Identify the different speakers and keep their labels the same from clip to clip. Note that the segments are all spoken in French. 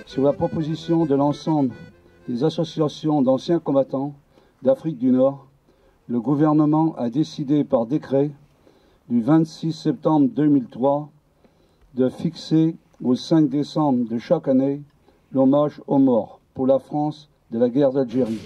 Speaker 1: sur la proposition de l'ensemble des associations d'anciens combattants d'Afrique du Nord, le gouvernement a décidé par décret du 26 septembre 2003 de fixer au 5 décembre de chaque année l'hommage aux morts pour la France de la guerre d'Algérie.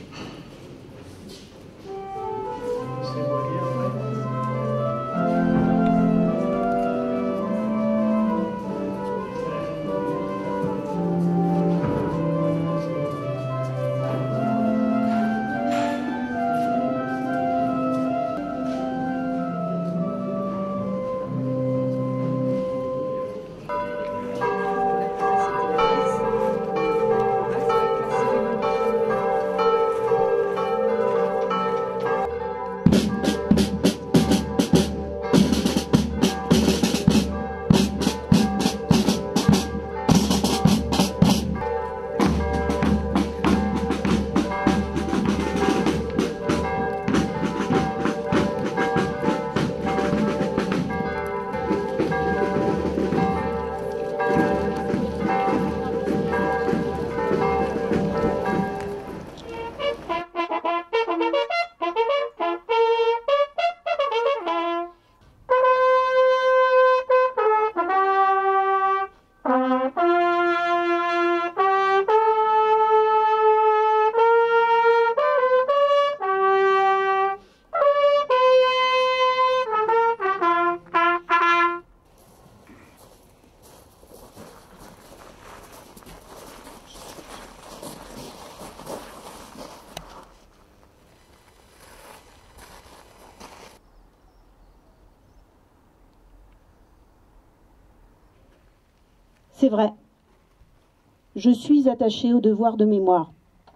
Speaker 2: C'est vrai, je suis attachée au devoir de mémoire.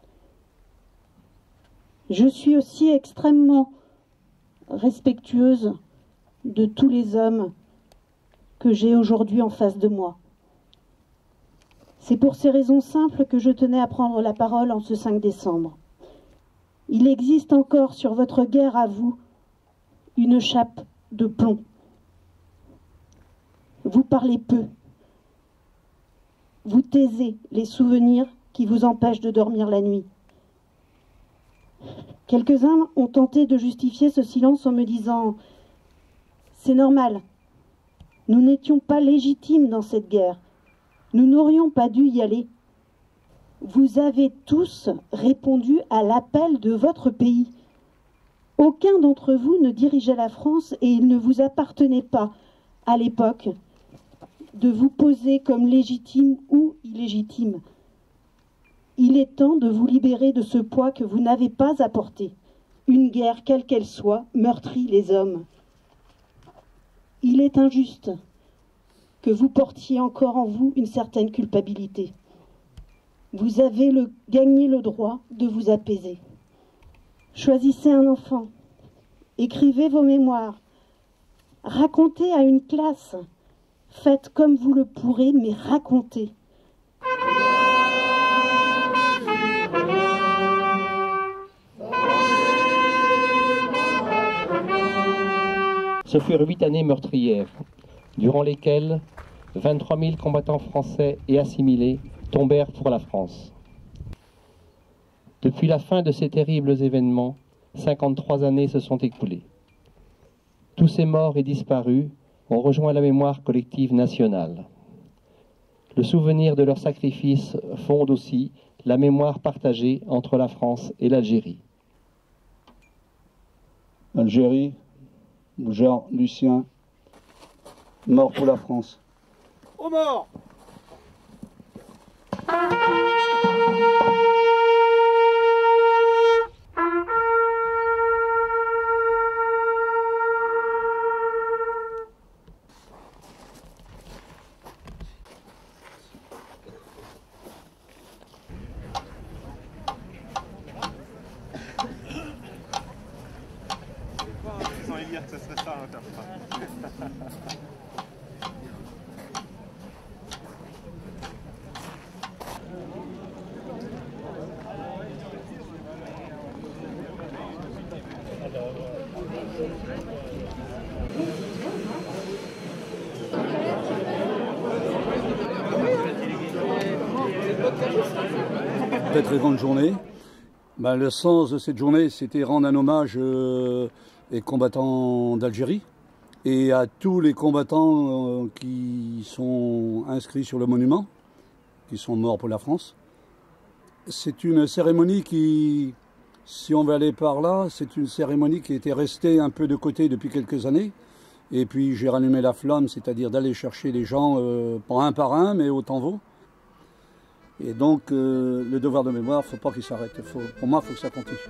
Speaker 2: Je suis aussi extrêmement respectueuse de tous les hommes que j'ai aujourd'hui en face de moi. C'est pour ces raisons simples que je tenais à prendre la parole en ce 5 décembre. Il existe encore sur votre guerre à vous une chape de plomb. Vous parlez peu. Vous taisez les souvenirs qui vous empêchent de dormir la nuit. Quelques-uns ont tenté de justifier ce silence en me disant « C'est normal, nous n'étions pas légitimes dans cette guerre, nous n'aurions pas dû y aller. Vous avez tous répondu à l'appel de votre pays. Aucun d'entre vous ne dirigeait la France et il ne vous appartenait pas, à l'époque, de vous poser comme légitime ou illégitime. Il est temps de vous libérer de ce poids que vous n'avez pas apporté. Une guerre, quelle qu'elle soit, meurtrit les hommes. Il est injuste que vous portiez encore en vous une certaine culpabilité. Vous avez gagné le droit de vous apaiser. Choisissez un enfant, écrivez vos mémoires, racontez à une classe. Faites comme vous le pourrez, mais racontez.
Speaker 3: Ce furent 8 années meurtrières, durant lesquelles 23 000 combattants français et assimilés tombèrent pour la France. Depuis la fin de ces terribles événements, 53 années se sont écoulées. Tous ces morts et disparus ont rejoint la mémoire collective nationale. Le souvenir de leur sacrifice fonde aussi la mémoire partagée entre la France et l'Algérie.
Speaker 1: Algérie, Jean Lucien, mort pour la France.
Speaker 4: Aux morts! Ça serait ça,
Speaker 1: très très grande journée. Ben, le sens de cette journée, c'était rendre un hommage aux combattants d'Algérie et à tous les combattants qui sont inscrits sur le monument, qui sont morts pour la France. C'est une cérémonie qui, si on veut aller par là, c'est une cérémonie qui était restée un peu de côté depuis quelques années. Et puis j'ai rallumé la flamme, c'est-à-dire d'aller chercher les gens, pas un par un, mais autant vaut. Et donc le devoir de mémoire, il ne faut pas qu'il s'arrête. Pour moi, il faut que ça continue.